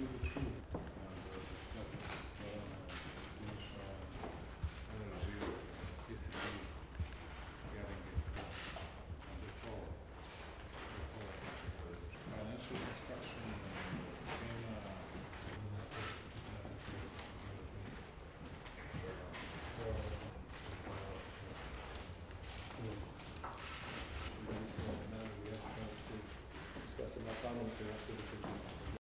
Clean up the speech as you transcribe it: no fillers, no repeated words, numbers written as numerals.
you the truth. Definition, energy, electricity, getting it. And that's all. That's all I can say for it. Financial construction became necessary Now we have a chance to discuss some financing activities.